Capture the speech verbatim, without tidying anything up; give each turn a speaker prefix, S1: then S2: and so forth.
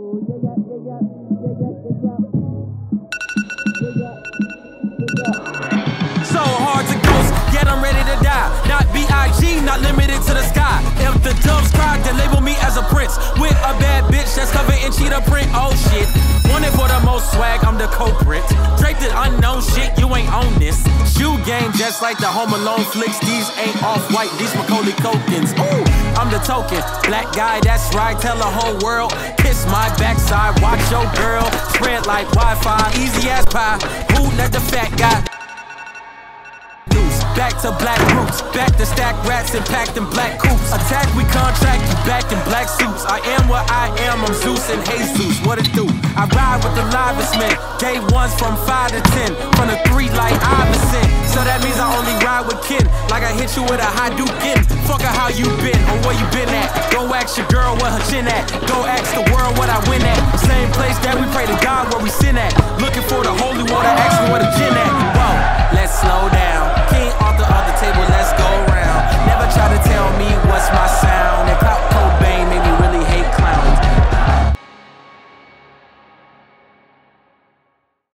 S1: So hard to ghost, yet I'm ready to die. Not B I G, not limited to the sky. If the doves cry, then label me as a prince. With a bad bitch that's covered in cheetah print. Oh shit, wanted for the most swag, I'm the culprit. Draped in unknown shit, you ain't on this. Shoe game just like the Home Alone flicks. These ain't off-white, these Macaulay Culkins. Ooh, I'm the token, black guy, that's right. Tell the whole world, kiss my backside. Watch your girl, spread like Wi-Fi. Easy as pie, who let the fat guy? Back to black roots, back to stack rats and packed in black coops. Attack, we contract you back in black suits. I am what I am, I'm Zeus and Jesus. What it do? I ride with the livest men. Day ones from five to ten, from the three like Iverson. So that means I only ride with kin. Like I hit you with a Hadouken. Fuck her how you been or where you been at. Go ask your girl where her chin at. Go ask the world what I win at. Same place that we pray to God where we sin at.